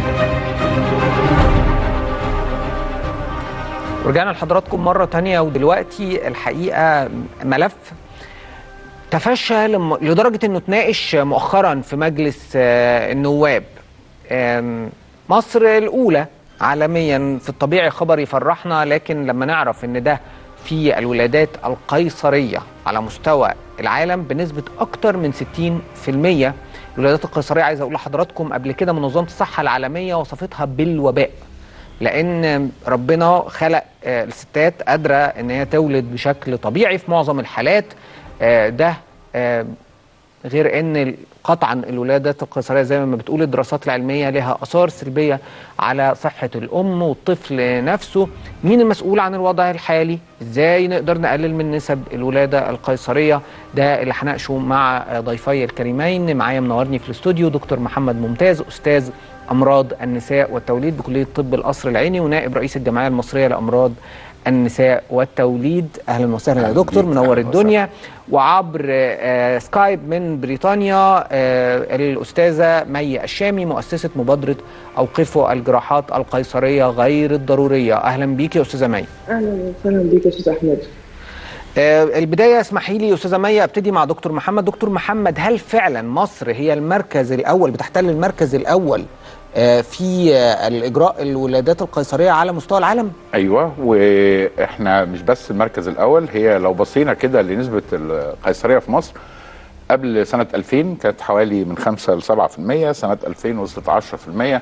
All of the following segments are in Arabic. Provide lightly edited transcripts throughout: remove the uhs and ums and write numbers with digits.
ورجعنا لحضراتكم مرة تانية، ودلوقتي الحقيقة ملف تفشى لدرجة انه اتناقش مؤخرا في مجلس النواب. مصر الأولى عالميا في الطبيعي، خبر يفرحنا، لكن لما نعرف ان ده في الولادات القيصرية على مستوى العالم بنسبة أكتر من 60%. الولادات القيصرية عايز أقول لحضراتكم قبل كده منظمة الصحة العالمية وصفتها بالوباء، لأن ربنا خلق الستات قادرة إن هي تولد بشكل طبيعي في معظم الحالات. ده غير إن قطعا الولادات القيصرية زي ما بتقول الدراسات العلمية لها آثار سلبية على صحة الأم والطفل نفسه. مين المسؤول عن الوضع الحالي؟ إزاي نقدر نقلل من نسب الولادة القيصرية؟ ده اللي هناقشه مع ضيفي الكريمين. معايا منورني في الاستوديو دكتور محمد ممتاز، أستاذ أمراض النساء والتوليد بكلية طب القصر العيني ونائب رئيس الجمعية المصرية لأمراض النساء والتوليد. أهلا وسهلا يا دكتور، منور الدنيا. وعبر سكايب من بريطانيا الأستاذة مي الشامي، مؤسسة مبادرة أوقفوا الجراحات القيصرية غير الضرورية. أهلا بيك يا أستاذة مي. أهلا وسهلا بيك يا أستاذ أحمد. البداية اسمحي لي أستاذة مي أبتدي مع دكتور محمد. دكتور محمد، هل فعلا مصر هي المركز الأول، بتحتل المركز الأول في الإجراء الولادات القيصرية على مستوى العالم؟ أيوة، وإحنا مش بس المركز الأول. هي لو بصينا كده لنسبة القيصرية في مصر قبل سنة 2000 كانت حوالي من 5 ل 7%، سنة 2000 وصلت 10%،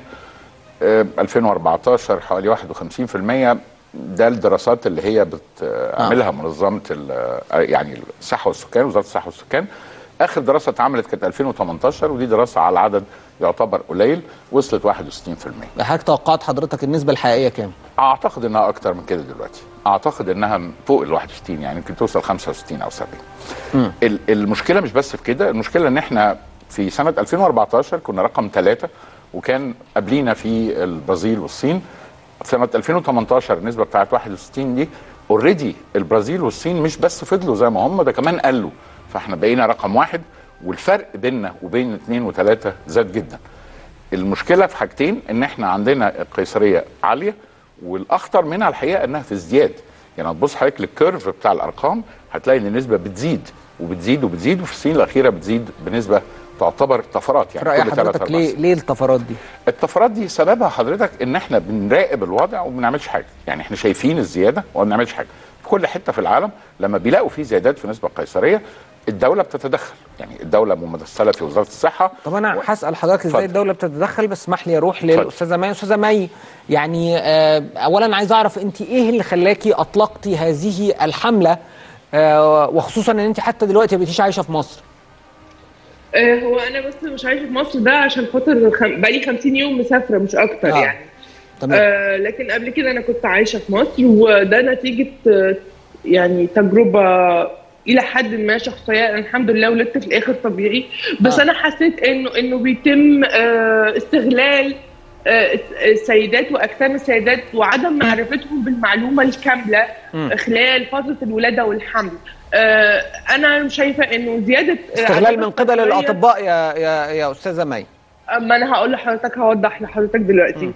2014 حوالي 51%. ده الدراسات اللي هي بتعملها منظمة يعني الصحة والسكان، وزارة الصحة والسكان. آخر دراسة اتعملت كانت 2018، ودي دراسة على عدد يعتبر قليل، وصلت 61%. حضرتك توقعت حضرتك النسبة الحقيقية كام؟ أعتقد إنها أكتر من كده دلوقتي، أعتقد إنها فوق ال 61، يعني يمكن توصل 65 أو 70. المشكلة مش بس في كده، المشكلة إن إحنا في سنة 2014 كنا رقم 3، وكان قبلينا في البرازيل والصين. في سنة 2018 النسبة بتاعت 61 دي اوريدي البرازيل والصين مش بس فضلوا زي ما هم، ده كمان قلوا، فاحنا بقينا رقم 1، والفرق بيننا وبين 2 و3 زاد جدا. المشكلة في حاجتين، ان احنا عندنا القيصرية عالية، والاخطر منها الحقيقة انها في ازدياد. يعني هتبص حضرتك للكيرف بتاع الارقام هتلاقي ان النسبة بتزيد وبتزيد وبتزيد، وفي السنين الاخيرة بتزيد بنسبة تعتبر طفرات. يعني رأي حضرتك ليه الطفرات دي؟ الطفرات دي سببها حضرتك ان احنا بنراقب الوضع وما بنعملش حاجه، يعني احنا شايفين الزياده وما بنعملش حاجه. في كل حته في العالم لما بيلاقوا في زيادات في النسبه القيصريه الدوله بتتدخل، يعني الدوله ممثله في وزاره الصحه. طب انا هسال حضرتك ازاي الدوله بتتدخل، بس اسمح لي اروح للاستاذه مي. استاذه مي، يعني اولا عايز اعرف انت ايه اللي خلاكي اطلقتي هذه الحمله، وخصوصا ان انت حتى دلوقتي ما بقيتيش عايشه في مصر. هو انا بس مش عايشه في مصر ده عشان خاطر بقالي 50 يوم مسافره مش اكتر يعني. لكن قبل كده انا كنت عايشه في مصر، وده نتيجه يعني تجربه الى حد ما شخصيه. الحمد لله ولدت في الاخر طبيعي، بس انا حسيت انه بيتم استغلال السيدات واجسام السيدات وعدم معرفتهم بالمعلومه الكامله خلال فتره الولاده والحمل. انا شايفه انه زياده استغلال من قبل الاطباء يا استاذه مي. ما انا هقول لحضرتك، هوضح لحضرتك دلوقتي.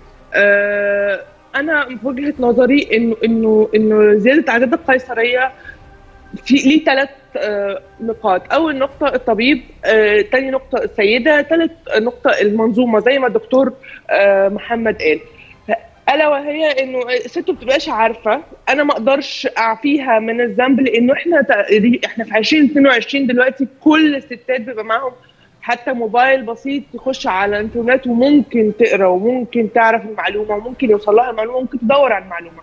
انا في وجهه نظري انه زياده اعداد القيصريه ليه 3 نقاط. اول نقطه الطبيب، تاني نقطه السيده، ثالث نقطه المنظومه زي ما الدكتور محمد قال، الا وهي انه الست ما بتبقاش عارفه. انا ما اقدرش اعفيها من الذنب، لانه احنا في 2022 دلوقتي كل الستات بيبقى معاهم حتى موبايل بسيط يخش على الانترنت وممكن تقرا وممكن تعرف المعلومه وممكن يوصل لها المعلومه وممكن تدور على المعلومه.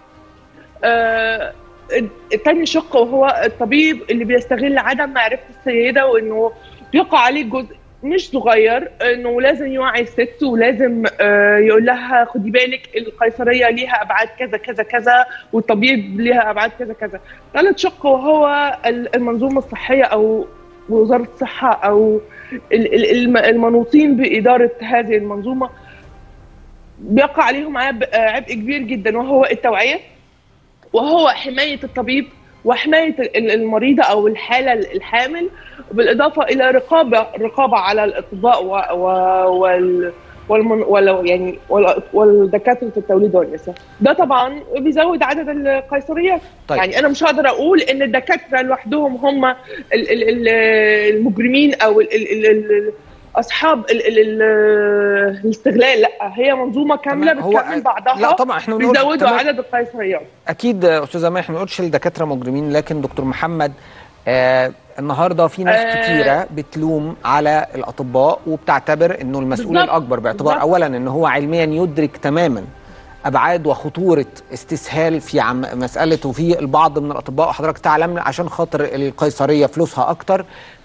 الثاني شق وهو الطبيب اللي بيستغل عدم معرفه السيده، وانه بيقع عليه جزء مش صغير، انه لازم يوعي الست ولازم يقول لها خدي بالك القيصريه ليها ابعاد كذا كذا كذا والطبيب ليها ابعاد كذا كذا. ثالث شق وهو المنظومه الصحيه او وزاره الصحه او المنوطين باداره هذه المنظومه بيقع عليهم عبء كبير جدا، وهو التوعيه، وهو حمايه الطبيب وحمايه المريضه او الحاله الحامل، بالاضافه الى رقابه على الاطباء ولو يعني والدكاتره التوليد والنساء. ده طبعا بيزود عدد القيصريات. طيب. يعني انا مش هقدر اقول ان الدكاتره لوحدهم هم المجرمين او اصحاب الاستغلال، لا، هي منظومه كامله بتكمل بعضها. لا طبعا احنا بيزودوا عدد القيصريات. اكيد استاذه ماهي، احنا ما بنقولش الدكاتره مجرمين، لكن دكتور محمد النهارده في ناس كتيره بتلوم على الاطباء وبتعتبر انه المسؤول الاكبر باعتبار اولا ان هو علميا يدرك تماما ابعاد وخطوره استسهال في مساله، وفي البعض من الاطباء وحضرتك تعلم عشان خاطر القيصريه فلوسها اكتر،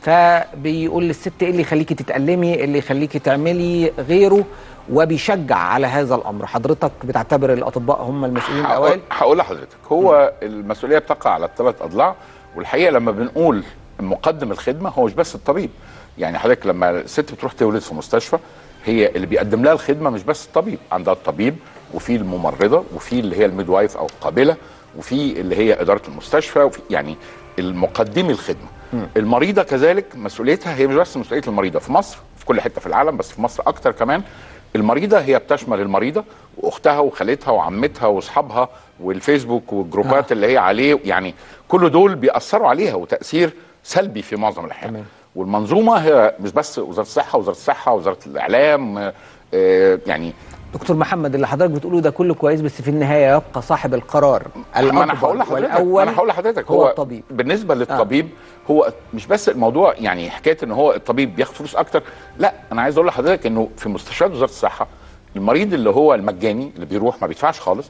فبيقول للست ايه اللي يخليكي تتألمي، إيه اللي يخليكي تعملي غيره، وبيشجع على هذا الامر. حضرتك بتعتبر الاطباء هم المسؤولين الاوائل؟ هقول لحضرتك، هو المسؤوليه بتقع على الثلاث اضلاع، والحقيقه لما بنقول مقدم الخدمه هو مش بس الطبيب. يعني حضرتك لما الست بتروح تولد في مستشفى، هي اللي بيقدم لها الخدمه مش بس الطبيب، عندها الطبيب وفي الممرضه وفي اللي هي الميدوايف او القابله وفي اللي هي اداره المستشفى وفي يعني المقدمي الخدمه. المريضه كذلك مسؤوليتها هي مش بس مسؤوليه المريضه في مصر، في كل حته في العالم، بس في مصر اكتر كمان. المريضه هي بتشمل المريضه واختها وخالتها وعمتها واصحابها والفيسبوك والجروبات اللي هي عليه، يعني كل دول بيأثروا عليها وتأثير سلبي في معظم الاحيان. والمنظومه هي مش بس وزاره الصحه وزاره الاعلام. يعني دكتور محمد، اللي حضرتك بتقوله ده كله كويس، بس في النهايه يبقى صاحب القرار الاكبر والاول انا هقول لحضرتك هو الطبيب. بالنسبه للطبيب هو مش بس الموضوع يعني حكايه ان هو الطبيب بياخد فلوس اكتر، لا، انا عايز اقول لحضرتك انه في مستشفيات وزاره الصحه المريض اللي هو المجاني اللي بيروح ما بيدفعش خالص،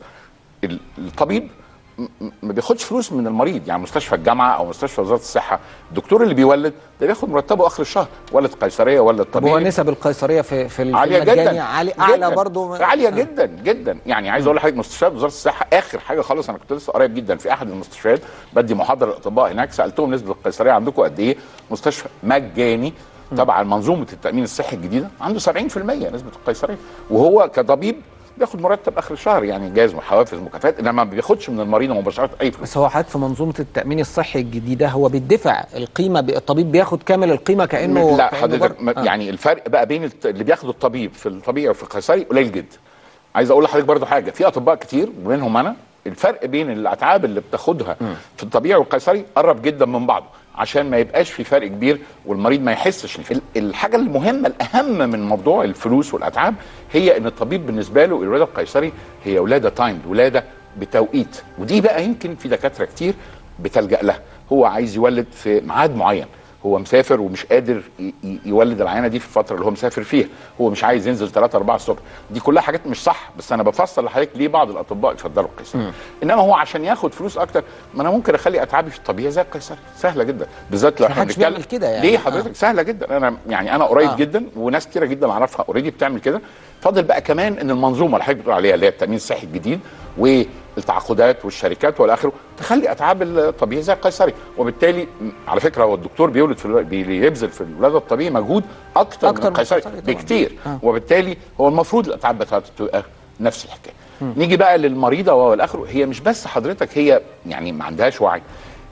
الطبيب ما بياخدش فلوس من المريض. يعني مستشفى الجامعه او مستشفى وزاره الصحه، الدكتور اللي بيولد ده بياخد مرتبه اخر الشهر، ولد قيصريه ولا الطبيب. هو نسب القيصريه في عاليه المجاني جدا، اعلى برضه، عاليه جدا جدا. يعني عايز اقول لحضرتك مستشفيات وزاره الصحه اخر حاجه خالص، انا كنت لسه قريب جدا في احد المستشفيات بدي محاضره للاطباء هناك، سالتهم نسبه القيصريه عندكم قد ايه؟ مستشفى مجاني تبع منظومه التامين الصحي الجديده عنده 70% نسبه القيصريه، وهو كطبيب بياخد مرتب اخر الشهر، يعني جايز وحوافز مكافآت، انما ما بياخدش من المريض مباشره اي فلوس. بس هو حضرتك في منظومه التامين الصحي الجديده هو بيدفع القيمه، الطبيب بياخد كامل القيمه كانه لا حضرتك يعني الفرق بقى بين اللي بياخده الطبيب في الطبيعي وفي القيصري قليل جدا. عايز اقول لحضرتك برضو حاجه، في اطباء كتير ومنهم انا، الفرق بين الاتعاب اللي بتاخدها في الطبيعي والقيصري قرب جدا من بعضه، عشان ما يبقاش في فرق كبير والمريض ما يحسش. الحاجه المهمه الاهم من موضوع الفلوس والاتعاب هي ان الطبيب بالنسبه له الولاده القيصري هي ولاده تايم، ولاده بتوقيت، ودي بقى يمكن في دكاتره كتير بتلجأ لها. هو عايز يولد في ميعاد معين، هو مسافر ومش قادر يولد العيانه دي في الفتره اللي هو مسافر فيها، هو مش عايز ينزل 3 4 الصبح، دي كلها حاجات مش صح، بس انا بفصل لحضرتك ليه بعض الاطباء يفضلوا القيصري. انما هو عشان ياخد فلوس اكتر، ما انا ممكن اخلي اتعابي في الطبيعي زي القيصري، سهله جدا، بالذات لو احنا بنتكلم كده يعني. ليه حضرتك؟ سهله جدا، انا قريب جدا وناس كتيره جدا اعرفها اوريدي بتعمل كده. فاضل بقى كمان ان المنظومه اللي حضرتك بتقول عليها اللي هي التامين الصحي الجديد والتعاقدات والشركات والى اخره تخلي اتعاب الطبيعي زي القيصري، وبالتالي على فكره هو الدكتور بيبذل في الولاده الطبيعي مجهود اكتر من القيصري بكتير، وبالتالي هو المفروض الاتعاب بتاعته تبقى نفس الحكايه. نيجي بقى للمريضه والى اخره، هي مش بس حضرتك هي يعني ما عندهاش وعي.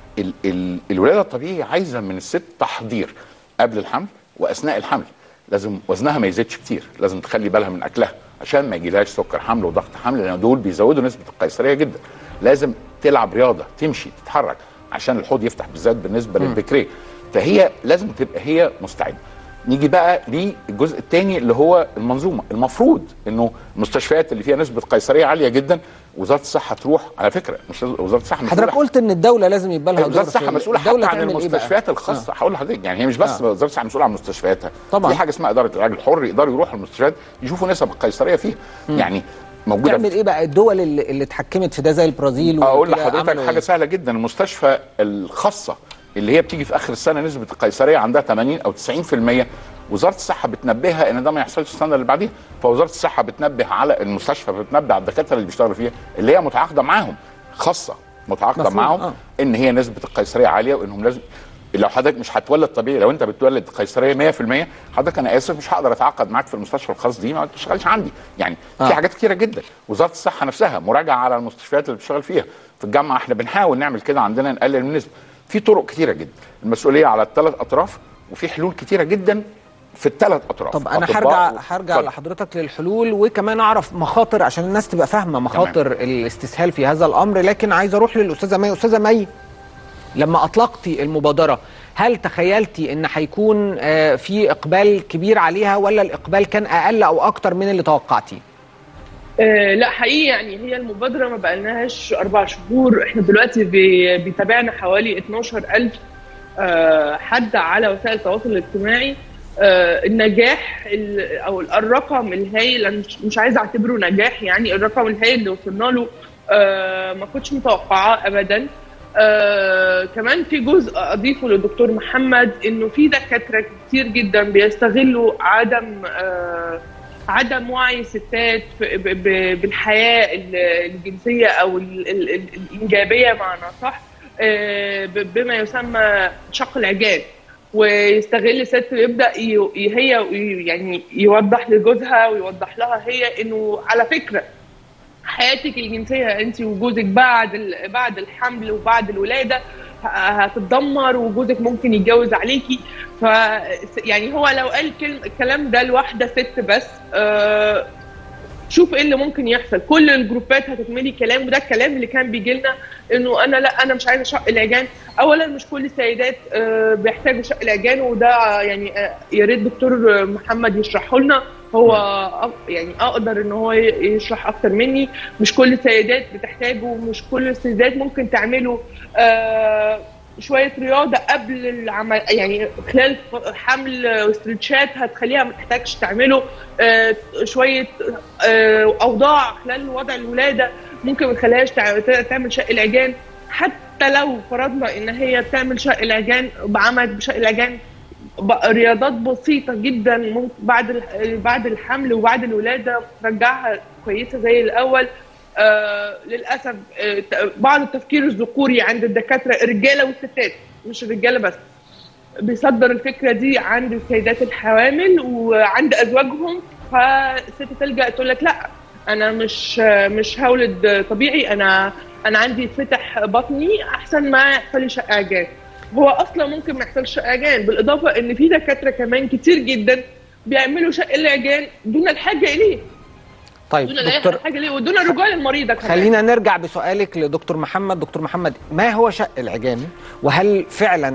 الولاده الطبيعي عايزه من الست تحضير قبل الحمل واثناء الحمل، لازم وزنها ما يزيدش كتير، لازم تخلي بالها من اكلها عشان ما يجيلهاش سكر حمل وضغط حمل، لان دول بيزودوا نسبه القيصريه جدا. لازم تلعب رياضه، تمشي، تتحرك عشان الحوض يفتح، بالذات بالنسبه للبكريه، فهي لازم تبقى هي مستعده. نيجي بقى للجزء الثاني اللي هو المنظومه. المفروض انه المستشفيات اللي فيها نسبه قيصريه عاليه جدا وزاره الصحه تروح، على فكره مش وزاره الصحه مسؤوله، حضرتك قلت ان الدوله لازم يبقى لها دور، وزاره الصحه مسؤوله حتى عن المستشفيات الخاصه. هقول لحضرتك يعني هي مش بس وزاره الصحه مسؤوله عن مستشفياتها، طبعا في حاجه اسمها اداره العلاج الحر، يقدروا يروحوا المستشفيات يشوفوا نسب القيصريه فيها. يعني موجوده. تعمل ايه بقى الدول اللي اتحكمت في ده زي البرازيل؟ اقول لحضرتك حاجه سهله جدا، المستشفى الخاصه اللي هي بتيجي في اخر السنه نسبه القيصريه عندها 80 او 90%، وزاره الصحه بتنبهها ان ده ما يحصلش السنه اللي بعديها، فوزاره الصحه بتنبه على المستشفى، بتنبه على الدكاتره اللي بيشتغلوا فيها اللي هي متعاقده معاهم، خاصه متعاقده معاهم ان هي نسبه القيصريه عاليه، وانهم لازم لو حضرتك مش هتولد طبيعي، لو انت بتولد قيصريه 100%، حضرتك انا اسف مش هقدر اتعاقد معاك في المستشفى الخاص دي، ما تشتغلش عندي. يعني في حاجات كتيره جدا. وزاره الصحه نفسها مراجعه على المستشفيات اللي بتشتغل فيها. في الجامعه احنا بنحاول نعمل كده عندنا، نقلل من النسبه. في طرق كتيره جدا، المسؤوليه على الثلاث اطراف، وفي حلول كتيره جدا في الثلاث اطراف. طب انا هرجع لحضرتك للحلول، وكمان اعرف مخاطر عشان الناس تبقى فاهمه مخاطر الاستسهال في هذا الامر. لكن عايز اروح للاستاذه مي. استاذه مي، لما اطلقتي المبادره هل تخيلتي ان هيكون في اقبال كبير عليها، ولا الاقبال كان اقل او اكتر من اللي توقعتيه؟ لا حقيقي، يعني هي المبادرة ما بقالناش 4 شهور، احنا دلوقتي بيتابعنا حوالي 12,000 حد على وسائل التواصل الاجتماعي. النجاح او الرقم الهائل، انا مش عايزه اعتبره نجاح، يعني الرقم الهائل اللي وصلنا له ما كنتش متوقعاه ابدا. كمان في جزء اضيفه للدكتور محمد، انه في دكاتره كتير جدا بيستغلوا عدم وعي الستات بالحياه الجنسيه او الانجابيه معنى صح، بما يسمى شق العجال، ويستغل الست ويبدا هي يعني يوضح لجوزها ويوضح لها هي انه على فكره حياتك الجنسيه انت وجوزك بعد الحمل وبعد الولاده هتتدمر، وجوزك ممكن يتجوز عليكي. ف يعني هو لو قال الكلام ده لواحده ست بس، شوف ايه اللي ممكن يحصل. كل الجروبات هتتملي كلام، وده الكلام اللي كان بيجي لنا، انه انا مش عايزه شق العجان. اولا مش كل السيدات بيحتاجوا شق العجان، وده يعني يا ريت دكتور محمد يشرحه لنا، هو يعني اقدر ان هو يشرح اكتر مني. مش كل السيدات بتحتاجه، ومش كل السيدات ممكن تعملوا شويه رياضه قبل العمل، يعني خلال حمل واسترتشات هتخليها ما تحتاجش تعمله شويه اوضاع خلال وضع الولاده ممكن ما تخليهاش تعمل شق العجان. حتى لو فرضنا ان هي بتعمل شق العجان بعمل بشق العجان رياضات بسيطه جدا ممكن بعد الحمل وبعد الولاده ترجعها كويسه زي الاول. للاسف بعض التفكير الذكوري عند الدكاتره، الرجاله والستات مش الرجاله بس، بيصدر الفكره دي عند السيدات الحوامل وعند ازواجهم، فالست تلجا تقول لك لا انا مش هولد طبيعي، انا عندي فتح بطني احسن ما يحصل لي شق عجان. هو اصلا ممكن ما يحصلش شق عجان، بالاضافه ان في دكاتره كمان كتير جدا بيعملوا شق العجان دون الحاجه اليه. طيب دكتور، ودون الرجوع للمريضه كمان. خلينا نرجع بسؤالك لدكتور محمد. دكتور محمد، ما هو شق العجان؟ وهل فعلا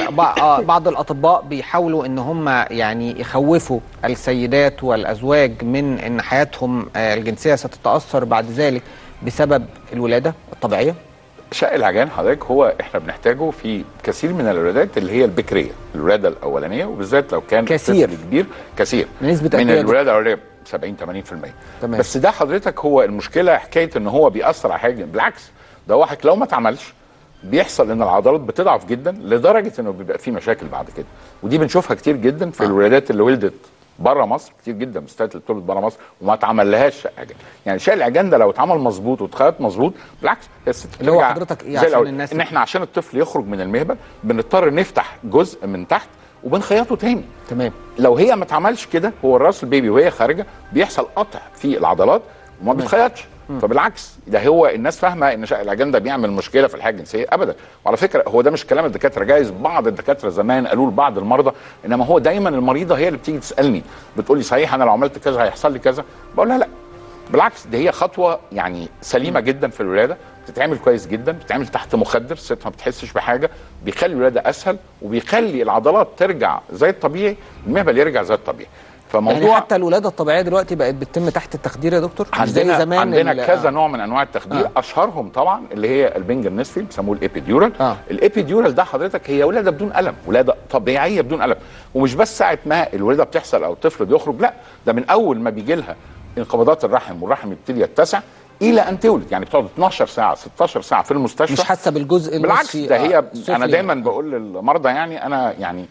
بعض الاطباء بيحاولوا ان هم يعني يخوفوا السيدات والازواج من ان حياتهم الجنسيه ستتاثر بعد ذلك بسبب الولاده الطبيعيه؟ شق العجان حضرتك هو احنا بنحتاجه في كثير من الولادات اللي هي البكريه، الولاده الاولانيه، وبالذات لو كان كثير كبير كثير نسبه من الولاده الاولانيه 70-80%. تمام. بس ده حضرتك هو المشكله حكايه ان هو بيأثر على حاجه، بالعكس ده واحد لو ما اتعملش بيحصل ان العضلات بتضعف جدا لدرجه انه بيبقى في مشاكل بعد كده، ودي بنشوفها كتير جدا في الولادات اللي ولدت بره مصر، كتير جدا من الستات اللي بتولد بره مصر وما اتعملهاش شق عجان. يعني شق العجان ده لو اتعمل مظبوط واتخيط مظبوط بالعكس الست اللي هو حضرتك ايه عشان الناس ان احنا عشان الطفل يخرج من المهبل بنضطر نفتح جزء من تحت وبنخيطه تاني. تمام. لو هي ما اتعملش كده، هو الراس البيبي وهي خارجه بيحصل قطع في العضلات وما بيتخيطش. فبالعكس ده هو الناس فاهمه ان شق العجان ده بيعمل مشكله في الحياه الجنسيه، ابدا. وعلى فكره هو ده مش كلام الدكاتره، جايز بعض الدكاتره زمان قالوا لبعض المرضى، انما هو دايما المريضه هي اللي بتيجي تسالني بتقول لي صحيح انا لو عملت كذا هيحصل لي كذا، بقول لها لا بالعكس دي هي خطوه يعني سليمه جدا في الولاده، بتتعمل كويس جدا، بتتعمل تحت مخدر، الست ما بتحسش بحاجه، بيخلي الولاده اسهل وبيخلي العضلات ترجع زي الطبيعي، المهبل يرجع زي الطبيعي. فموضوع يعني حتى الولاده الطبيعيه دلوقتي بقت بتتم تحت التخدير يا دكتور؟ عندنا زمان عندنا كذا نوع من انواع التخدير. اشهرهم طبعا اللي هي البنج النصفي بيسموه الابيديورال. الابيديورال ده حضرتك هي ولاده بدون الم، ولاده طبيعيه بدون الم، ومش بس ساعه ما الولاده بتحصل او الطفل بيخرج، لا ده من اول ما بيجي لها انقباضات الرحم والرحم يبتدي يتسع الى ان تولد، يعني بتقعد 12 ساعه 16 ساعه في المستشفى، مش حاسه بالجزء بالعكس ده هي انا دايما بقول للمرضى، يعني انا يعني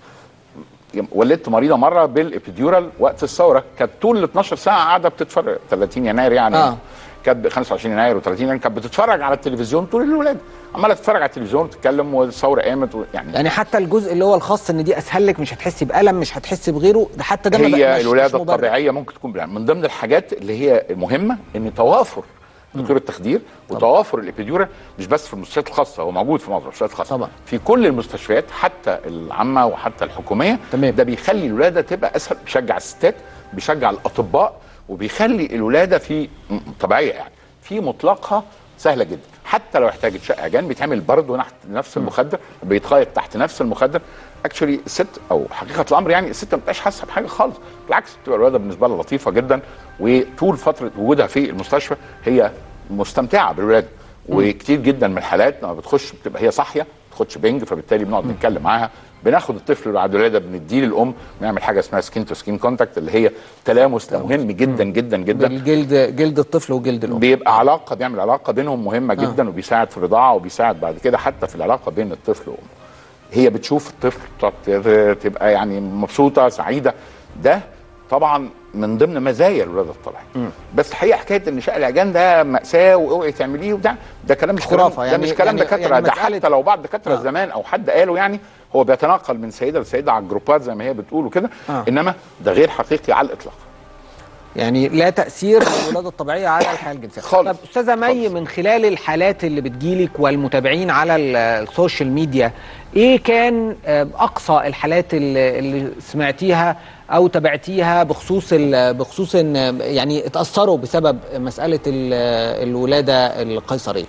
ولدت مريضه مره بالابيديورال وقت الثوره، كانت طول ال 12 ساعه قاعده بتتفرج 30 يناير يعني كانت 25 يناير و30 يناير كانت بتتفرج على التلفزيون طول الولاده، عماله تتفرج على التلفزيون وتتكلم والثوره قامت يعني حتى الجزء اللي هو الخاص ان دي اسهل لك، مش هتحسي بالم، مش هتحسي بغيره، ده حتى ده هي الولاده الطبيعيه ممكن تكون من ضمن الحاجات اللي هي مهمه ان توافر دكتور التخدير وتوافر الابيديورال مش بس في المستشفيات الخاصه، هو موجود في معظم المستشفيات الخاصه طبعا في كل المستشفيات حتى العامه وحتى الحكوميه. تمام. ده بيخلي الولاده تبقى اسهل، بيشجع الستات، بيشجع الاطباء، وبيخلي الولاده في طبيعيه يعني في مطلقها سهله جدا. حتى لو احتاجت شق عجان بيتعمل برضه نفس المخدر، بيتخيط تحت نفس المخدر. اكشولي الست او حقيقه الامر يعني الست ما بتبقاش حاسه بحاجه خالص، بالعكس بتبقى الولاده بالنسبه لها لطيفه جدا، وطول فتره وجودها في المستشفى هي مستمتعه بالولاده. وكتير جدا من الحالات لما بتخش بتبقى هي صاحيه، ما بتاخدش بنج، فبالتالي بنقعد نتكلم معاها، بناخد الطفل بعد الولاده بنديه للام، بنعمل حاجه اسمها سكين تو سكين كونتاكت اللي هي تلامس مهم جدا جدا جدا بالجلد، جلد الطفل وجلد الام، بيبقى علاقه، بيعمل علاقه بينهم مهمه جدا وبيساعد في الرضاعه وبيساعد بعد كده حتى في العلاقه بين الطفل وامه. هي بتشوف الطفل تبقى يعني مبسوطه سعيده. ده طبعا من ضمن مزايا الولاده الطبيعيه. بس الحقيقه حكايه ان شق العجان ده ماساه واوعي تعمليه وبتاع، ده كلام مش خرافه ده مش كلام دكاتره، ده حتى لو بعض دكاتره آه. زمان او حد قاله يعني هو بيتناقل من سيده لسيده على الجروبات زي ما هي بتقول وكده. انما ده غير حقيقي على الاطلاق. يعني لا تأثير للولادة الطبيعية على الحياة الجنسية خالص. طب أستاذة مي، من خلال الحالات اللي بتجيلك والمتابعين على السوشيال ميديا، إيه كان أقصى الحالات اللي سمعتيها أو تابعتيها بخصوص إن يعني اتأثروا بسبب مسألة الولادة القيصرية؟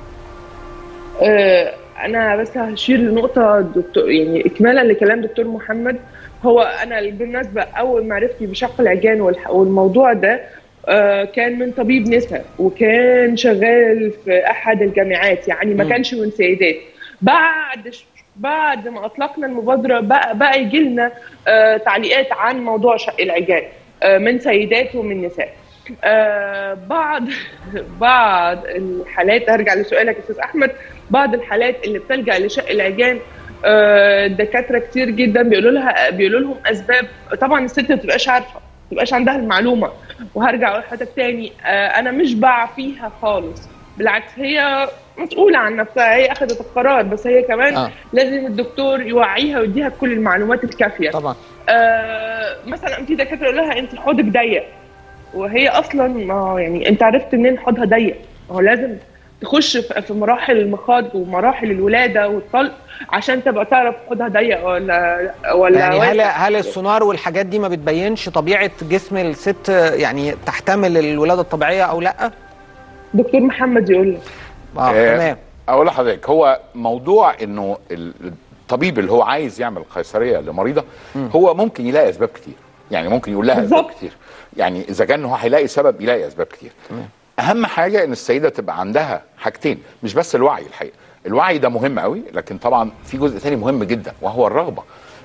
أنا بس هشير لنقطة دكتور، يعني إكمالا لكلام دكتور محمد. هو أنا بالمناسبة أول معرفتي بشق العجان والموضوع ده كان من طبيب نساء، وكان شغال في أحد الجامعات، يعني ما كانش من سيدات. بعد ما أطلقنا المبادرة بقى يجي لنا تعليقات عن موضوع شق العجان من سيدات ومن نساء. بعض الحالات، هرجع لسؤالك يا أستاذ أحمد، بعض الحالات اللي بتلجأ لشق العجان دكاتره كتير جدا بيقولوا لهم اسباب. طبعا الست ما بتبقاش عارفه، ما بتبقاش عندها المعلومه. وهرجع اقول لحضرتك تاني، انا مش بعفيها خالص، بالعكس هي مسؤوله عن نفسها، هي اخذت القرار، بس هي كمان لازم الدكتور يوعيها ويديها كل المعلومات الكافيه. طبعا مثلا في دكاتره يقول لها انت حوضك ضيق، وهي اصلا يعني انت عرفت منين حوضها ضيق؟ هو لازم تخش في مراحل المخاض ومراحل الولاده والطلق عشان تبقى تعرف خدها ضيق ولا يعني هل السونار والحاجات دي ما بتبينش طبيعه جسم الست يعني تحتمل الولاده الطبيعيه او لا؟ دكتور محمد يقول لك. تمام. اقول لحضرتك، هو موضوع انه الطبيب اللي هو عايز يعمل قيصريه لمريضه هو ممكن يلاقي اسباب كتير، يعني ممكن يقول لها اسباب كتير، يعني اذا كان هو هيلاقي سبب يلاقي اسباب كتير. اهم حاجه ان السيده تبقى عندها حاجتين، مش بس الوعي. الحقيقه الوعي ده مهم قوي، لكن طبعا في جزء ثاني مهم جدا وهو الرغبه.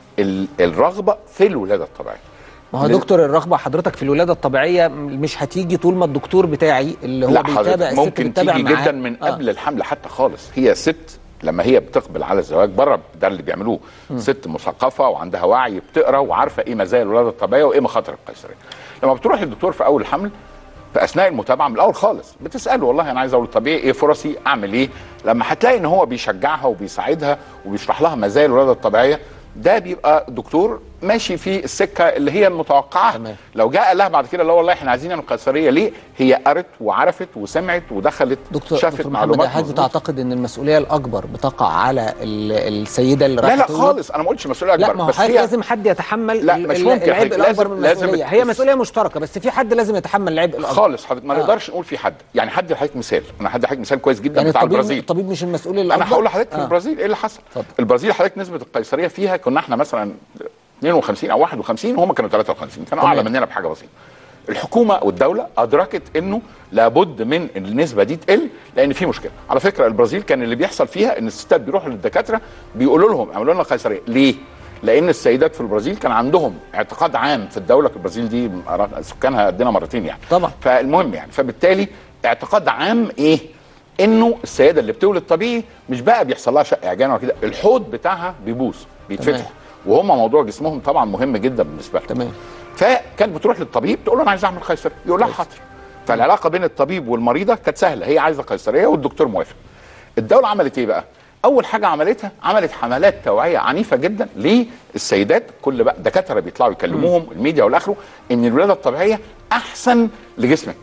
الرغبه في الولاده الطبيعيه. ما هو دكتور، الرغبه حضرتك في الولاده الطبيعيه مش هتيجي طول ما الدكتور بتاعي اللي هو بيتابع الست ممكن تيجي جدا من قبل الحمل حتى خالص. هي ست لما هي بتقبل على الزواج بره، ده اللي بيعملوه، ست مثقفه وعندها وعي، بتقرا وعارفه ايه مزايا الولاده الطبيعيه وايه مخاطر القيصريه. لما بتروح للدكتور في اول الحمل، في اثناء المتابعه من الاول خالص بتساله والله انا عايز اولد طبيعي، ايه فرصي، اعمل ايه؟ لما هتلاقي ان هو بيشجعها وبيساعدها وبيشرح لها مزايا الولاده الطبيعيه، ده بيبقى دكتور ماشي في السكه اللي هي المتوقعه. لو جاء قال لها بعد كده لا والله احنا عايزين نعمل قيصريه، ليه؟ هي قرت وعرفت وسمعت ودخلت شافت معلومات. هل بتعتقد ان المسؤوليه الاكبر بتقع على السيده اللي رايحه؟ لا خالص، انا ما قلتش مسؤوليه اكبر. لا، ما هو لازم حد يتحمل. لا مش ممكن، العبء الاكبر من المسؤوليه. هي مسؤوليه مشتركه، بس في حد لازم يتحمل العبء الاكبر خالص. حضرتك ما نقدرش نقول في حد، يعني هدي لحضرتك مثال، انا هدي لحضرتك مثال كويس جدا يعني بتاع البرازيل. الطبيب مش المسؤول الاكبر. انا هقول لحضرتك في البرازيل ايه اللي حصل. البرازيل حضرتك نسبه القيصريه فيها كنا احنا مثلا 52 او 51، وهم كانوا 53، كانوا اعلى مننا بحاجه بسيطه. الحكومه والدوله ادركت انه لابد من النسبه دي تقل، لان في مشكله. على فكره البرازيل كان اللي بيحصل فيها ان الستات بيروحوا للدكاتره بيقولوا لهم اعملوا لنا قيصريه. ليه؟ لان السيدات في البرازيل كان عندهم اعتقاد عام في الدوله، البرازيل دي سكانها قدنا مرتين يعني طبعا. فالمهم يعني، فبالتالي اعتقاد عام ايه؟ انه السيده اللي بتولد طبيعي مش بقى بيحصل لها شق عجان ولا كده، الحوض بتاعها بيبوظ بيتفتح، وهم موضوع جسمهم طبعا مهم جدا بالنسبه لهم. تمام. فكانت بتروح للطبيب تقول له انا عايز اعمل قيصريه، يقول لها حاضر. فالعلاقه بين الطبيب والمريضه كانت سهله، هي عايزه قيصريه والدكتور موافق. الدوله عملت ايه بقى؟ اول حاجه عملتها، عملت حملات توعيه عنيفه جدا للسيدات. كل بقى دكاتره بيطلعوا يكلموهم الميديا والاخره ان الولاده الطبيعيه احسن لجسمك.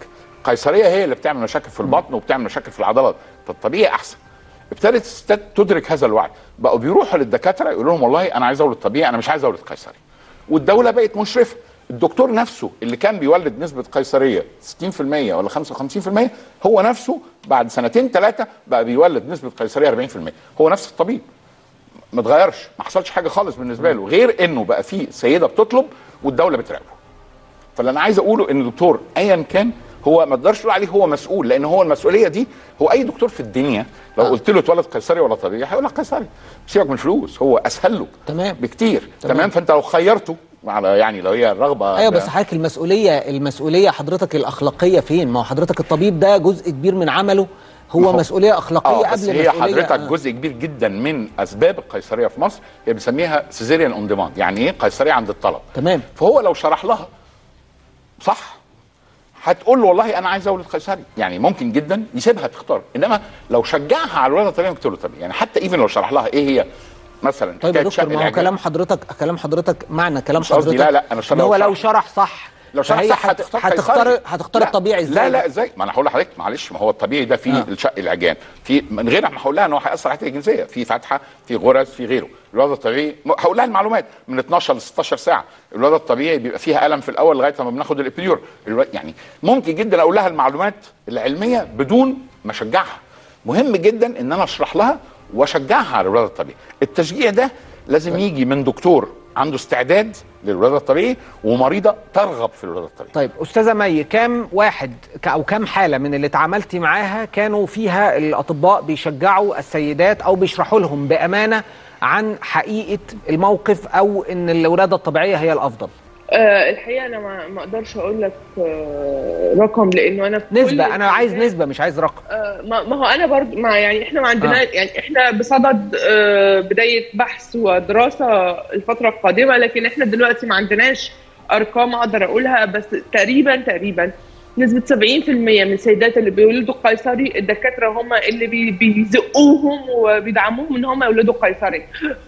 القيصريه هي اللي بتعمل مشاكل في البطن وبتعمل مشاكل في العضلات، فالطبيعي احسن. ابتدت الستات تدرك هذا الوعي، بقوا بيروحوا للدكاتره يقولوا لهم والله انا عايز اولد طبيعي، انا مش عايز اولد قيصري. والدوله بقت مشرفه. الدكتور نفسه اللي كان بيولد نسبه قيصريه 60% ولا 55%، هو نفسه بعد سنتين ثلاثه بقى بيولد نسبه قيصريه 40%. هو نفس الطبيب، ما اتغيرش، ما حصلش حاجه خالص بالنسبه له، غير انه بقى في سيده بتطلب والدوله بتراقبه. فاللي انا عايز اقوله ان الدكتور ايا كان هو ما تقدرش تقول عليه هو مسؤول، لان هو المسؤوليه دي هو اي دكتور في الدنيا لو قلت له اتولد قيصري ولا طبيعي هيقول لك قيصري، سيبك من الفلوس، هو اسهل له تمام بكتير. تمام. فانت لو خيرته على يعني لو هي الرغبه. ايوه بس حضرتك المسؤوليه حضرتك الاخلاقيه فين؟ ما هو حضرتك الطبيب ده جزء كبير من عمله هو مسؤوليه اخلاقيه قبل بس هي حضرتك جزء كبير جدا من اسباب القيصريه في مصر هي بنسميها سيزيريان اون ديماند، يعني ايه قيصريه عند الطلب. تمام. فهو لو شرح لها صح هتقول له والله انا عايز اولد قيصري، يعني ممكن جدا يسيبها تختار. انما لو شجعها على الولاده الطبيعيه ممكن طبيعي، يعني حتى ايفن لو شرح لها ايه هي مثلا. طيب يا دكتور، ما هو كلام حضرتك معنى كلام حضرتك لا انا هو لو شرح صح، لو شرح صح هتختار الطبيعي ازاي؟ لا ازاي؟ ما انا هقول لحضرتك معلش، ما هو الطبيعي ده فيه الشق العجان، في من غير ما هقول لها ان هو هياثر على الحياه الجنسيه، في فتحه، في غرز، في غيره. الولاده الطبيعي هقول لها المعلومات من 12 ل 16 ساعه. الولاده الطبيعي بيبقى فيها الم في الاول لغايه ما بناخد الابيديور. يعني ممكن جدا اقول لها المعلومات العلميه بدون ما اشجعها. مهم جدا ان انا اشرح لها واشجعها على الولاده الطبيعي. التشجيع ده لازم يجي من دكتور عنده استعداد للولاده الطبيعي ومريضه ترغب في الولاده الطبيعيه. طيب استاذه مي، كام واحد او كام حاله من اللي اتعاملتي معاها كانوا فيها الاطباء بيشجعوا السيدات او بيشرحوا لهم بامانه عن حقيقه الموقف او ان الولاده الطبيعيه هي الافضل؟ الحقيقه انا ما اقدرش اقول لك رقم، لانه انا نسبه، انا عايز نسبه مش عايز رقم. ما هو انا برضه يعني احنا ما عندنا يعني احنا بصدد بدايه بحث ودراسه الفتره القادمه، لكن احنا دلوقتي ما عندناش ارقام اقدر اقولها، بس تقريبا نسبة 70% من السيدات اللي بيولدوا قيصري الدكاترة هم اللي بيزقوهم وبيدعموهم ان هم يولدوا قيصري.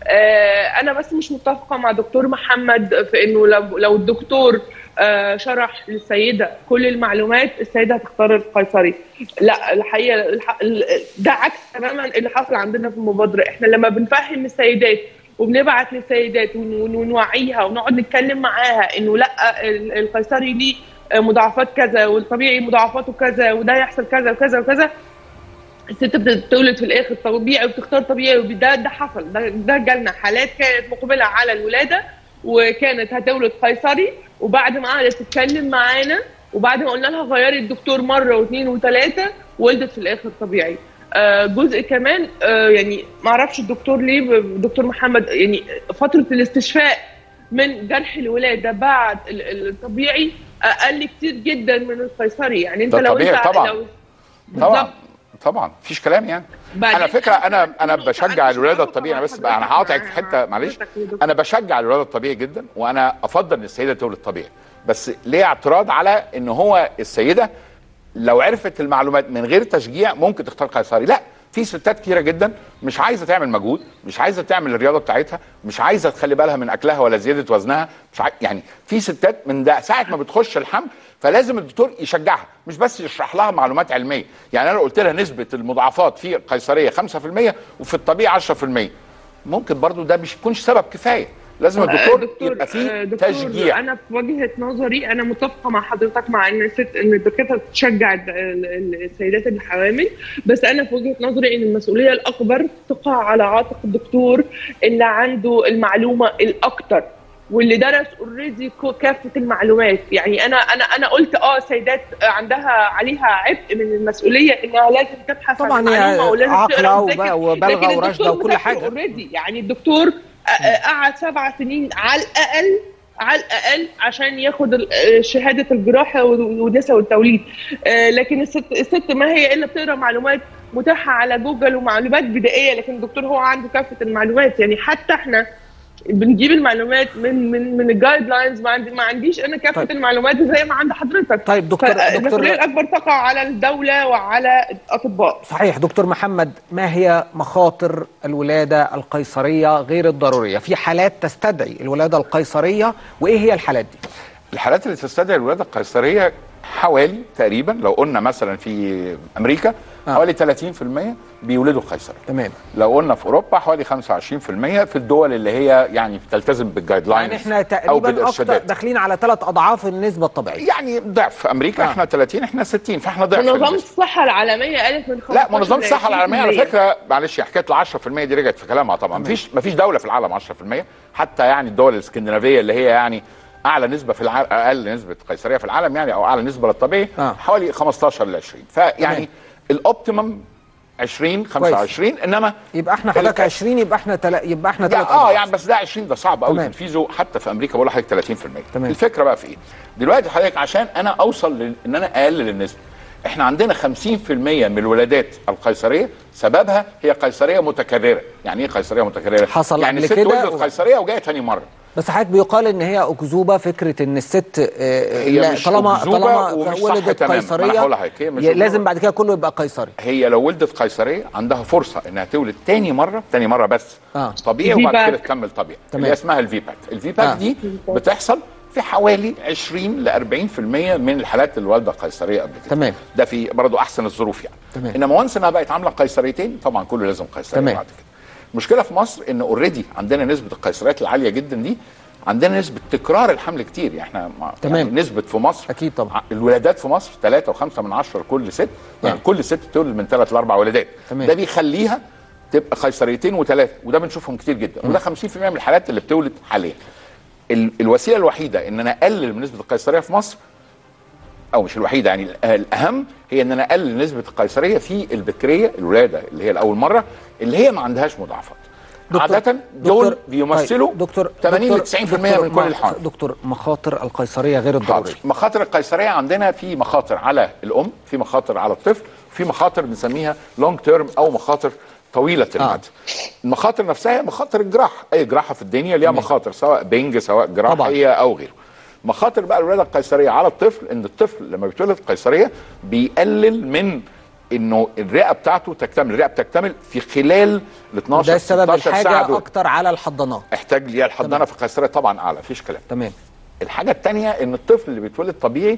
انا بس مش متفقة مع دكتور محمد في انه لو الدكتور شرح للسيدة كل المعلومات السيدة هتختار القيصري. لا، الحقيقة ده عكس تماما اللي حصل عندنا في المبادرة. احنا لما بنفهم السيدات وبنبعت للسيدات ونوعيها ونقعد نتكلم معاها انه لا القيصري ليه مضاعفات كذا والطبيعي مضاعفاته كذا وده يحصل كذا وكذا وكذا، الست بتولد في الاخر طبيعي وبتختار طبيعي. وده حصل، ده جالنا حالات كانت مقبله على الولاده وكانت هتولد قيصري، وبعد ما قعدت تتكلم معانا وبعد ما قلنا لها غيري الدكتور مره واثنين وثلاثه ولدت في الاخر طبيعي. جزء كمان يعني ما اعرفش الدكتور ليه، دكتور محمد، يعني فتره الاستشفاء من جرح الولاده بعد الطبيعي اقل كتير جدا من القيصري. يعني انت لو انت طبعا مفيش كلام. يعني انا فكره انا بشجع الولاده الطبيعيه. انا بس انا هقاطعك في حته معلش. انا بشجع الولاده الطبيعيه جدا، وانا افضل ان السيده تولد طبيعي، بس ليه اعتراض على ان هو السيده لو عرفت المعلومات من غير تشجيع ممكن تختار قيصري. لا، في ستات كتيره جدا مش عايزه تعمل مجهود، مش عايزه تعمل الرياضه بتاعتها، مش عايزه تخلي بالها من اكلها ولا زياده وزنها، يعني في ستات من ده ساعه ما بتخش الحمل فلازم الدكتور يشجعها، مش بس يشرح لها معلومات علميه. يعني انا قلت لها نسبه المضاعفات في القيصريه 5% وفي الطبيعي 10%، ممكن برضو ده مش يكونش سبب كفايه، لازم الدكتور يبقى فيه تشجيع. انا في وجهه نظري انا متفقه مع حضرتك مع ان الدكاتره تشجع السيدات الحوامل، بس انا في وجهه نظري ان المسؤوليه الاكبر تقع على عاتق الدكتور اللي عنده المعلومه الاكثر واللي درس اوريدي كافه المعلومات. يعني انا قلت سيدات عليها عبء من المسؤوليه انها لازم تبحث طبعا عن المعلومه ولازم عاقله وبالغه وراشده وكل حاجه اوريدي. يعني الدكتور قعد 7 سنين على الاقل عشان ياخد شهاده الجراحه والنساء والتوليد، لكن الست ما هي الا بتقرا معلومات متاحه على جوجل ومعلومات بدائيه، لكن الدكتور هو عنده كافه المعلومات. يعني حتى احنا بنجيب المعلومات من الجايد لاينز، ما عنديش انا كافه المعلومات زي ما عند حضرتك. طيب دكتور المسؤوليه الاكبر تقع على الدوله وعلى الاطباء. صحيح. دكتور محمد، ما هي مخاطر الولاده القيصريه غير الضروريه؟ في حالات تستدعي الولاده القيصريه، وايه هي الحالات دي؟ الحالات اللي تستدعي الولاده القيصريه حوالي تقريبا لو قلنا مثلا في امريكا حوالي 30% بيولدوا قيصري. تمام. لو قلنا في اوروبا حوالي 25% في الدول اللي هي يعني بتلتزم بالجايد لاينز، يعني احنا تقريبا اكتر داخلين على 3 اضعاف النسبه الطبيعيه. يعني ضعف امريكا. احنا 30 احنا 60، فاحنا ضعف. منظمه الصحه العالميه قالت من 15 لا، منظمه الصحه العالميه على فكره معلش حكايه ال 10% دي رجعت في كلامها طبعا. مفيش دوله في العالم 10%، حتى يعني الدول الاسكندنافيه اللي هي يعني اعلى نسبه في العالم، اقل نسبه قيصريه في العالم يعني، او اعلى نسبه للطبيعي حوالي 15 ل 20. فيعني الاوبتيمم 20 25. انما يبقى احنا حضرتك 20 يبقى احنا 3 يعني بس ده 20 ده صعب قوي تنفيذه. حتى في امريكا بقول لحضرتك 30%. تمام. الفكره بقى في ايه دلوقتي حضرتك؟ عشان انا اوصل ان انا اقلل النسبه، احنا عندنا 50% من الولادات القيصريه سببها هي قيصريه متكرره. يعني ايه قيصريه متكرره؟ حصل يعني قبل الست كده ولدت قيصريه وجايه ثاني مره. بس حضرتك بيقال ان هي اكذوبه، فكره ان الست هي مش طالما ولدت قيصريه لازم بعد كده كله يبقى قيصري. هي لو ولدت قيصريه عندها فرصه انها تولد ثاني مره بس طبيعي، وبعد كده تكمل طبيعي. اللي اسمها الفيباك. الفيباك دي بتحصل في حوالي 20 ل 40% من الحالات اللي والده قيصريه قبل كده. تمام. ده في برضه احسن الظروف يعني. تمام. انما وانس انها بقت عامله قيصريتين طبعا كله لازم قيصريه بعد كده. المشكله في مصر ان اوريدي عندنا نسبه القيصريات العاليه جدا دي، عندنا نسبه تكرار الحمل كتير. يعني احنا يعني نسبه في مصر اكيد طبعا الولادات في مصر 3.5 لكل ست. يعني كل ست تولد من 3 ل 4 ولادات. ده بيخليها تبقى قيصريتين و3، وده بنشوفهم كتير جدا. وده 50% من الحالات اللي بتولد حاليا. الوسيله الوحيده ان انا اقلل من نسبه القيصريه في مصر، او مش الوحيده يعني الاهم، هي ان انا اقلل نسبه القيصريه في البكريه، الولاده اللي هي الاول مره اللي هي ما عندهاش مضاعفات. عاده دول بيمثلوا 80 ل 90% من كل الحالات. دكتور، مخاطر القيصريه غير الضروريه. مخاطر القيصريه عندنا في مخاطر على الام، في مخاطر على الطفل، في مخاطر بنسميها لونج تيرم او مخاطر طويله المدى. المخاطر نفسها مخاطر الجراحه، اي جراحه في الدنيا ليها مخاطر، سواء بنج سواء جراحيه او غيره. مخاطر بقى الولاده القيصريه على الطفل، ان الطفل لما بيتولد قيصريه بيقلل من انه الرئه بتاعته تكتمل. الرئه بتكتمل في خلال ال 12 ده السبب 16 ساعه الحاجه دول. اكتر على الحضانات، احتاج ليها الحضانه في القيصريه طبعا اعلى، مفيش كلام. تمام. الحاجه الثانيه ان الطفل اللي بيتولد طبيعي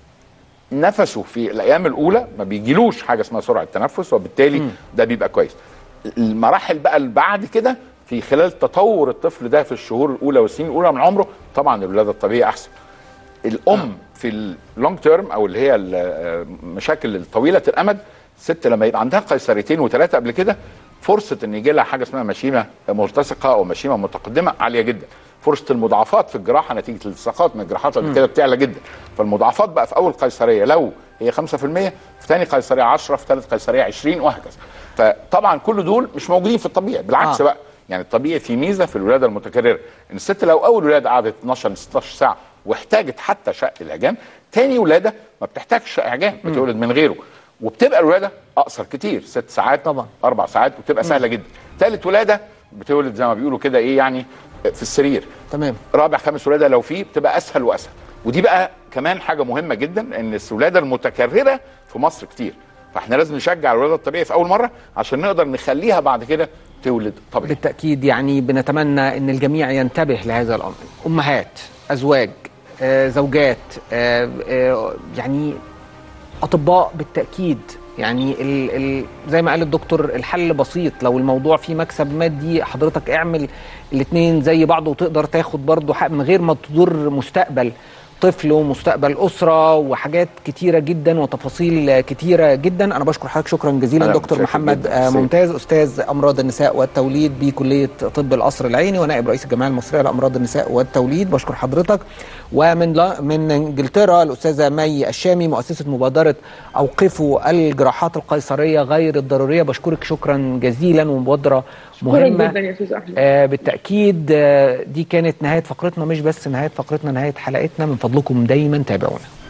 نفسه في الايام الاولى ما بيجيلوش حاجه اسمها سرعه تنفس، وبالتالي ده بيبقى كويس. المراحل بقى اللي بعد كده في خلال تطور الطفل ده في الشهور الاولى والسنين الاولى من عمره، طبعا الولاده الطبيعيه احسن. الام في اللونج تيرم او اللي هي المشاكل طويله الامد، ست لما يبقى عندها قيصريتين و3 قبل كده، فرصه ان يجي لها حاجه اسمها مشيمه ملتصقه او مشيمه متقدمه عاليه جدا. فرصه المضاعفات في الجراحه نتيجه الالتصاقات من الجراحات قبل كده بتعلى جدا. فالمضاعفات بقى في اول قيصريه لو هي 5%، في ثاني قيصريه 10%، في ثالث قيصريه 20 وهكذا. فطبعا كل دول مش موجودين في الطبيعي، بالعكس بقى. يعني الطبيعي في ميزه في الولاده المتكرره، ان الست لو اول ولاده قعدت 12 ل 16 ساعه واحتاجت حتى شق الاعجام، تاني ولاده ما بتحتاجش شق اعجام، بتولد من غيره، وبتبقى الولاده اقصر كتير، 6 ساعات طبعا 4 ساعات، وبتبقى سهله جدا. ثالث ولاده بتولد زي ما بيقولوا كده ايه يعني في السرير. تمام. رابع خامس ولاده لو فيه بتبقى اسهل واسهل. ودي بقى كمان حاجه مهمه جدا، ان الولاده المتكرره في مصر كتير، فاحنا لازم نشجع الولاده الطبيعيه في اول مره عشان نقدر نخليها بعد كده تولد طبيعي. بالتاكيد. يعني بنتمنى ان الجميع ينتبه لهذا الامر، امهات، ازواج، زوجات، يعني اطباء بالتاكيد. يعني زي ما قال الدكتور الحل بسيط، لو الموضوع فيه مكسب مادي حضرتك اعمل الاثنين زي بعض، وتقدر تاخد برضه حق من غير ما تضر مستقبل طفل ومستقبل أسرة وحاجات كتيرة جدا وتفاصيل كتيرة جدا. أنا بشكر حضرتك شكرا جزيلا دكتور محمد ممتاز، أستاذ أمراض النساء والتوليد بكلية طب القصر العيني ونائب رئيس الجمعية المصرية لأمراض النساء والتوليد. بشكر حضرتك. ومن إنجلترا الأستاذة مي الشامي مؤسسة مبادرة أوقفوا الجراحات القيصرية غير الضرورية. بشكرك شكرا جزيلا، ومبادرة مهمة جدا يا أستاذ أحمد. بالتأكيد. دي كانت نهاية فقرتنا، مش بس نهاية فقرتنا، نهاية حلقتنا. من فضلكم دايما تابعونا.